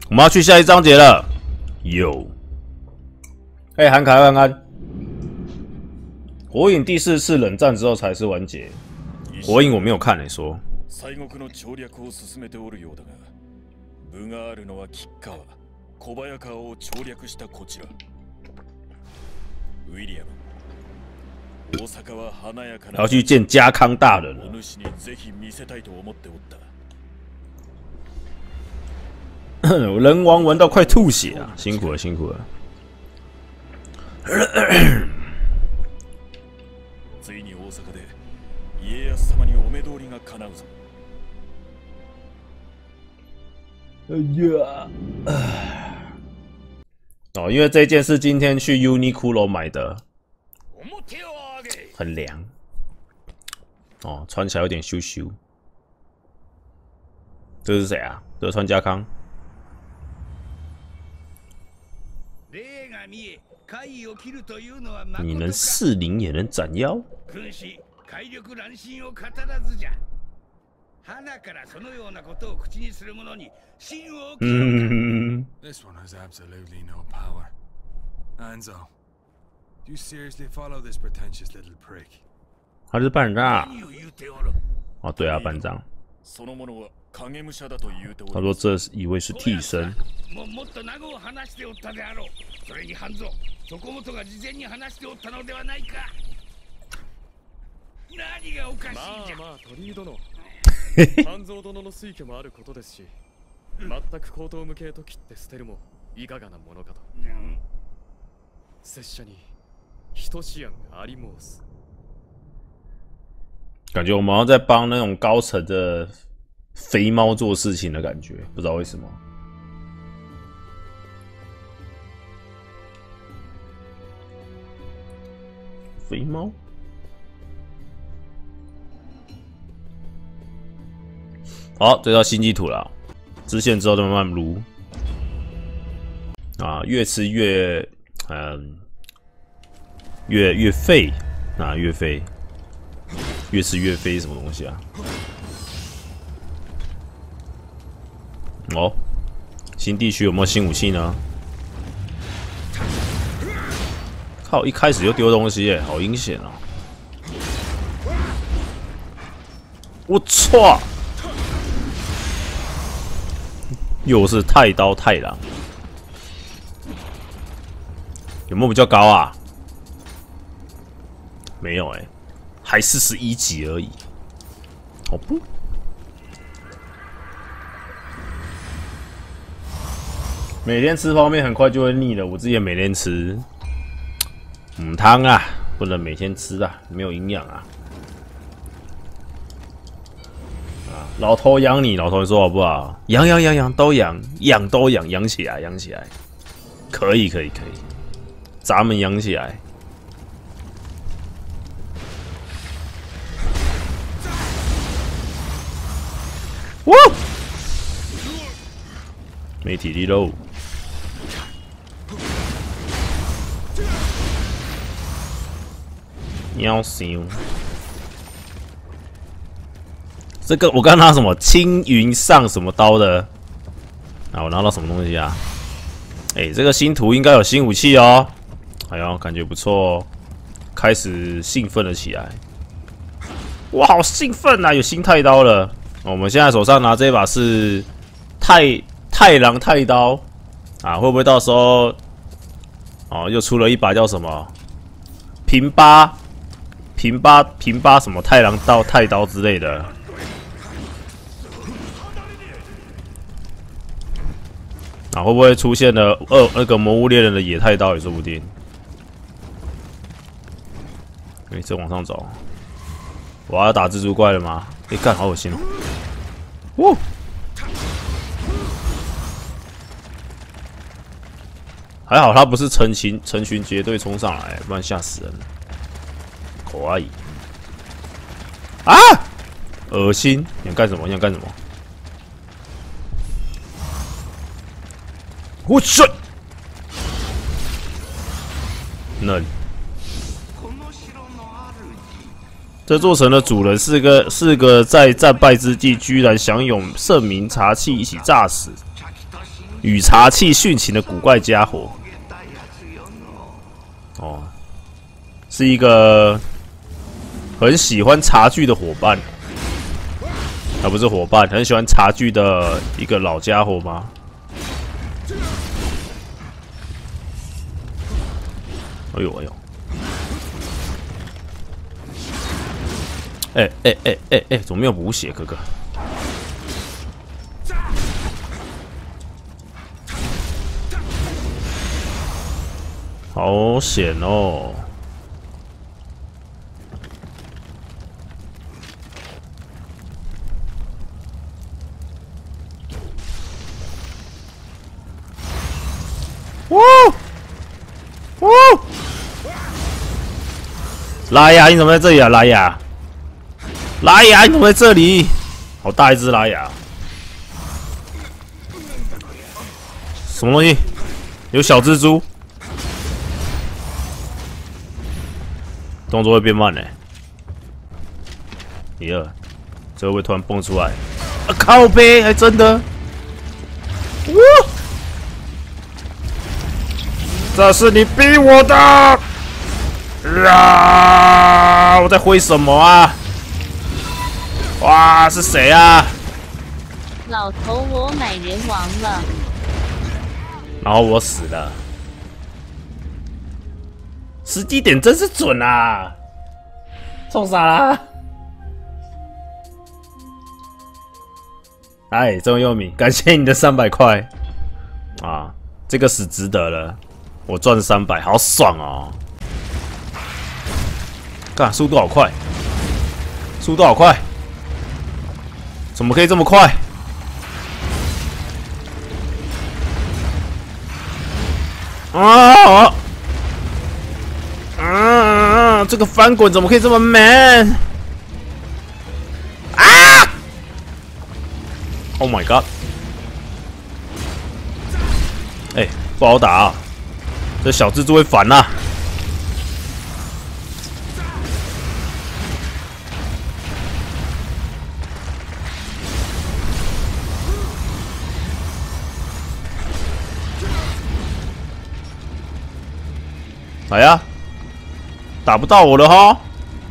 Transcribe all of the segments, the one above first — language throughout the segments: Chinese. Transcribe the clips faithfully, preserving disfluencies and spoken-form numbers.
我们要去下一章节了。有，哎、欸，韩凯安安。火影第四次冷战之后才是完结。火影我没有看诶、欸，说。 西国の調略を進めておるようだが、分があるのは吉川、小早川を調略したこちら。ウィリアム。 大阪は華やかな。 要去见家康大人了。 お主にぜひ見せたいと思っておった。 人王玩到快吐血啊！辛苦了，辛苦了。 ついに大阪で家康様にお目通りが叶うぞ。 哎呀！哦，因为这件是今天去 Uniqlo 买的。 很凉哦，穿起来有点羞羞。这是谁啊？德川家康。你能四灵也能斩妖？嗯。 Do you seriously follow this pretentious little prick? 他是班长。哦，对啊，班长。他说这以为是替身。 半蔵殿の推挙もあることですし、全く口頭無形と切って捨てるもいかがなものかと。拙者に。 等しやんがあり申す。 感觉我们要在帮那种高层的肥猫做事情的感觉，不知道为什么。肥猫，好，这套新地图了，支线之后再慢慢撸。啊，越吃越，嗯。 越越废啊，越废，越吃越废，什么东西啊？哦，新地区有没有新武器呢？靠，一开始就丢东西耶，好阴险啊！我操！又是太刀太郎，有没有比较高啊？ 没有哎、欸，还四十一级而已。哦不，每天吃泡面很快就会腻了。我自己也每天吃，母汤啊，不能每天吃啊，没有营养啊。啊，老头养你，老头你说好不好？养养养养都养，养都养，养起来，养起来，可以可以可以，咱们养起来。 哇！没体力喽。喵星，这个我刚拿什么青云上什么刀的？啊，我拿到什么东西啊？哎、欸，这个新图应该有新武器哦。哎呦，感觉不错哦，开始兴奋了起来。哇，好兴奋啊！有新太刀了。 我们现在手上拿这把是太太郎太刀啊，会不会到时候哦又出了一把叫什么平八平八平八什么太郎刀太刀之类的？啊，会不会出现了二那个魔物猎人的野太刀也说不定。哎，再往上走，我要打蜘蛛怪了吗？哎，干，好恶心哦！ 哇！还好他不是成群成群结队冲上来，不然吓死人了。可爱啊！恶心！你想干什么？你想干什么？我去！嫩。这座城的主人是个是个在战败之际居然享有盛名茶器一起诈死， 与茶器殉情的古怪家伙。哦，是一个很喜欢茶具的伙伴，啊，不是伙伴，很喜欢茶具的一个老家伙吗？哎呦哎呦！哎哎哎哎哎，怎么没有补血，哥哥？好险哦！哇哇！拉雅，你怎么在这里啊？拉雅，拉雅，你怎么在这里？好大一只拉雅！什么东西？有小蜘蛛？动作会变慢呢、欸。一二，这会不会突然蹦出来？啊靠背，还真的！哇！这是你逼我的！啊！我在挥什么啊？哇，是谁啊？ 老头，我买人王了。 然后我死了。时机点真是准啊！冲啥啦？哎，郑佑敏，感谢你的三百块啊！这个死值得了，我赚三百，好爽哦！干，速度好快，速度好快，怎么可以这么快？啊！啊！这个翻滚怎么可以这么 man？ 啊 ！Oh my god！ 哎、欸，不好打啊！这小蜘蛛会烦呐、啊。来呀！打不到我了哈！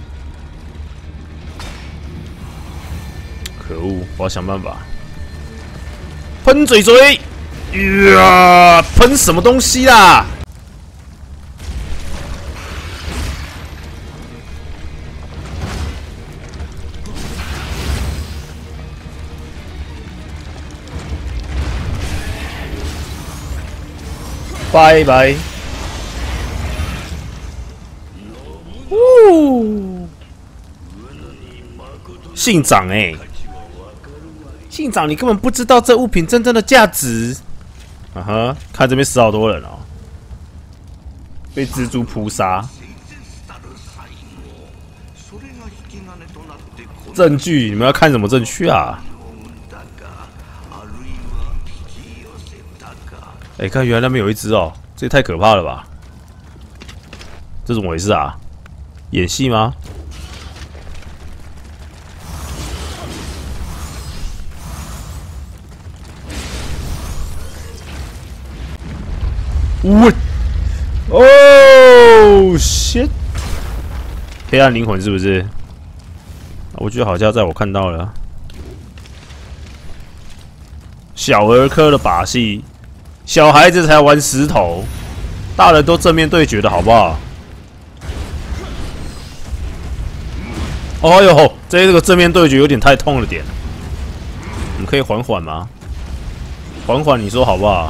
可恶，我要想办法。喷嘴嘴！呀，喷什么东西啦？拜拜。呜，信长哎、欸，信长，你根本不知道这物品真正的价值。啊哈，看这边死好多人哦，被蜘蛛扑杀。证据，你们要看什么证据啊？哎、欸，看原来那边有一只哦，这也太可怕了吧！这怎么回事啊？演戏吗？喂！哦 ，shit！ 黑暗灵魂是不是？我觉得好像在我看到了。小儿科的把戏，小孩子才玩石头，大人都正面对决的好不好？哦呦，这个正面对决有点太痛了点，我们可以缓缓吗？缓缓，你说好不好？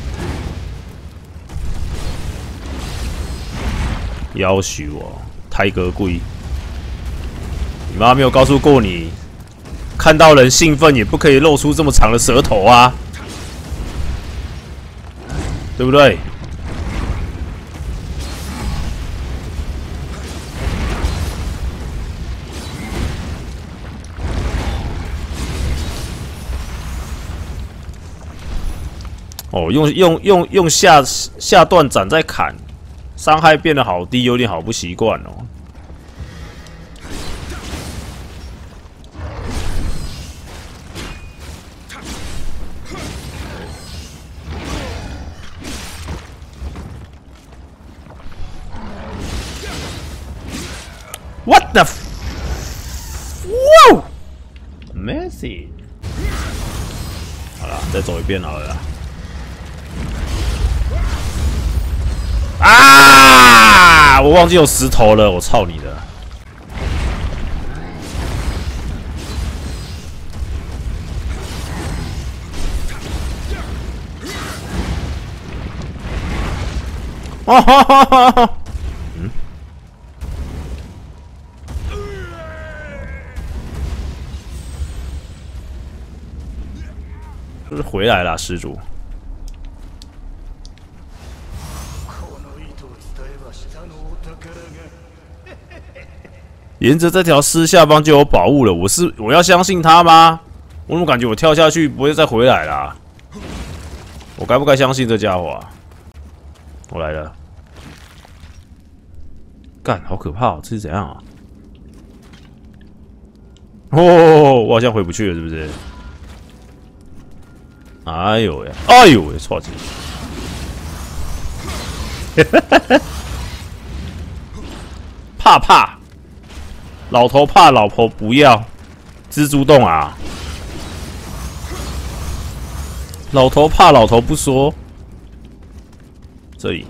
要许我胎格贵，你妈没有告诉过你，看到人兴奋也不可以露出这么长的舌头啊，对不对？哦，用用用用下下段斩再砍，伤害变得好低，有点好不习惯哦。 What the？ 哇 ！Messy。好了，再走一遍好了啦。啊！我忘记有石头了，我操你的！哦哈哈哈哈！嗯，就是回来了，施主。沿着这条丝下方就有宝物了，我是我要相信他吗？我怎么感觉我跳下去不会再回来啦？我该不该相信这家伙啊？我来了。干，好可怕哦！这是怎样啊？哦，我好像回不去了，是不是？哎呦喂！哎呦喂！错劲！怕怕，老头怕老婆不要，蜘蛛洞啊！老头怕老头不说，这里。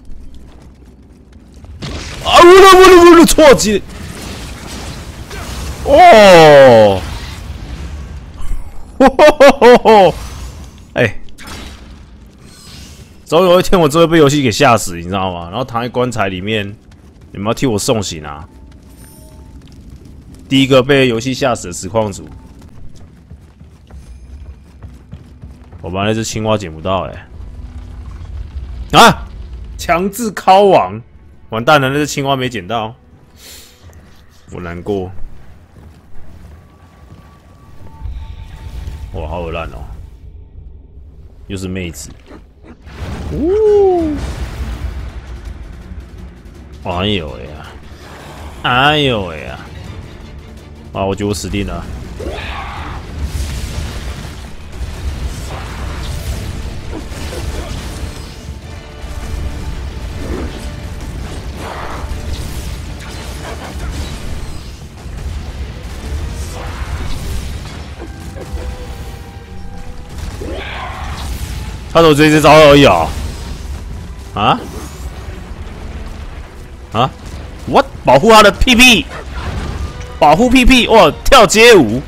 啊！呜噜呜噜呜噜，错击！哦，吼吼吼吼！哎，总有一天我真会被游戏给吓死，你知道吗？然后躺在棺材里面，你们要替我送行啊！第一个被游戏吓死的实况组，我把那只青蛙捡不到哎、欸！啊！强制敲网！完蛋了，那只青蛙没捡到，我难过。哇，好恶烂哦！又是妹子，呜！哎呦喂呀！哎呦喂呀！啊，我觉得我死定了。他都这一招而已啊！啊啊 ！What？ 保护他的屁屁，保护屁屁！哇，跳街舞！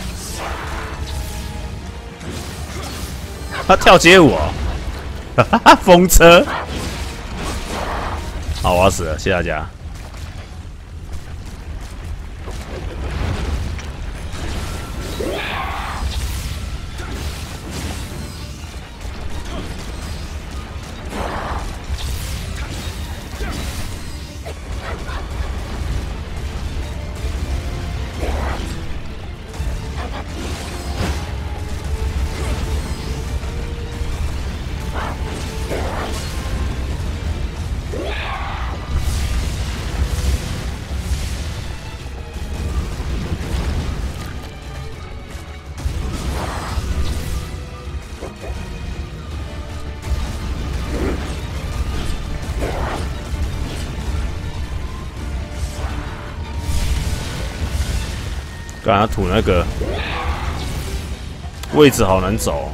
他跳街舞哦！哈哈，风车！好，我要死了，谢谢大家。刚他吐那个位置好难走。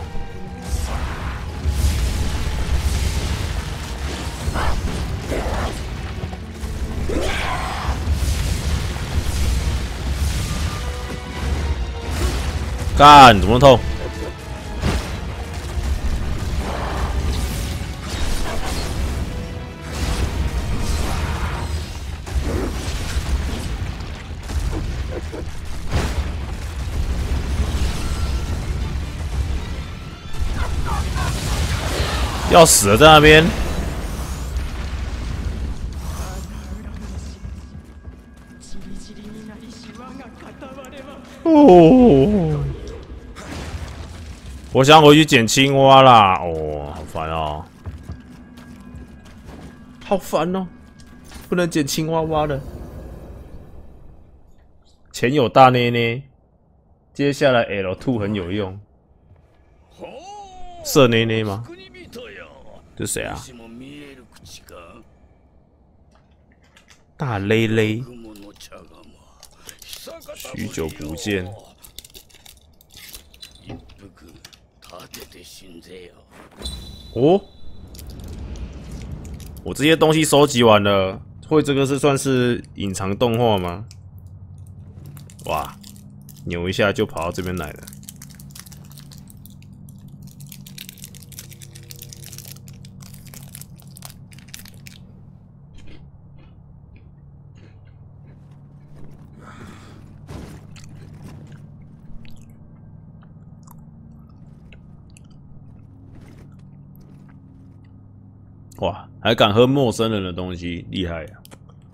干，怎么痛？要死了，在那边。哦，我想回去捡青蛙啦。哦，好烦哦，好烦哦，不能捡青蛙蛙了。前有大内内，接下来 L 二 很有用。色内内吗？这谁啊？大雷雷， 许久不见。哦，我这些东西收集完了，会这个是算是隐藏动画吗？哇，扭一下就跑到这边来了。哇，还敢喝陌生人的东西，厉害呀！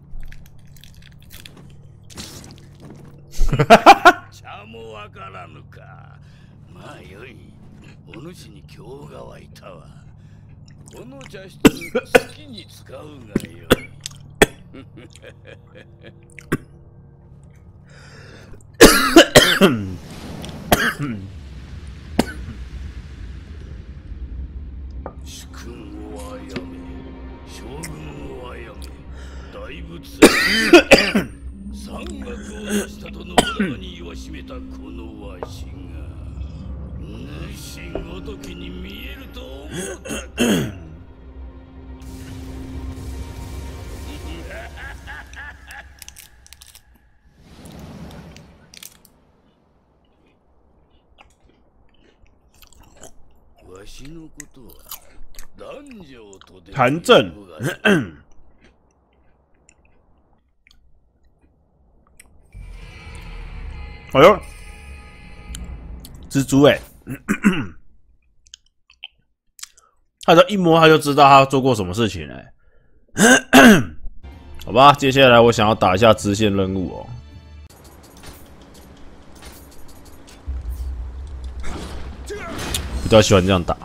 哈哈哈！ 茶もわからぬか。まあよい。お主に興が湧いたわ。この茶室好きに使うがよい。主君をあやめ、将軍をあやめ、大仏山岳をしたと信長に言わしめたこのわしが主ごときに見えると思ったか。わしのことは男女とで韩正。哎呦，蜘蛛哎、欸，他只要一摸他就知道他做过什么事情哎、欸。好吧，接下来我想要打一下支线任务哦。比较喜欢这样打，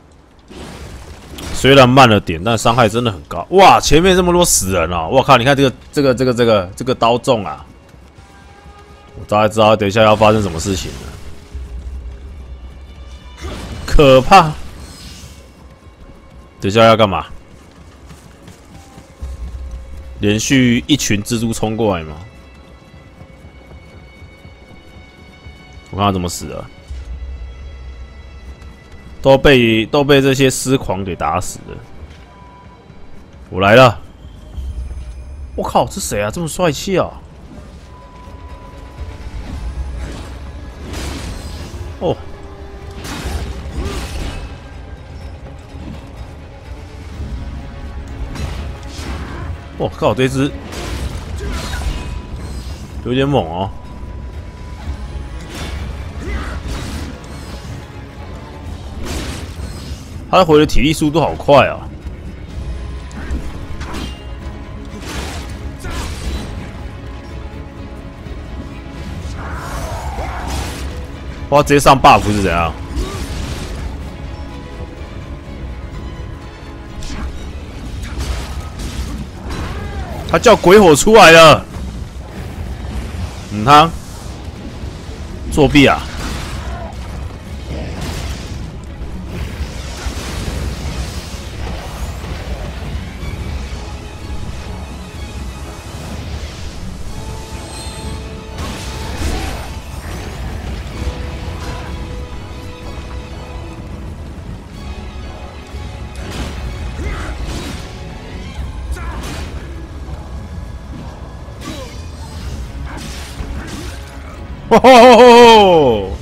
虽然慢了点，但伤害真的很高。哇，前面这么多死人哦！我靠，你看这个这个这个这个这个刀重啊！我大概知道等一下要发生什么事情了，可怕！等一下要干嘛？连续一群蜘蛛冲过来吗？我看他怎么死的。都被都被这些尸狂给打死了。我来了！我靠，这谁啊？这么帅气啊！哦，我靠，这只有点猛哦。他回的体力速度好快啊！哇，直接上 buff 是怎样？他叫鬼火出来了！嗯，他作弊啊！吼吼吼吼！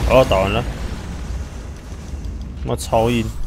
哦，打完了，妈超硬。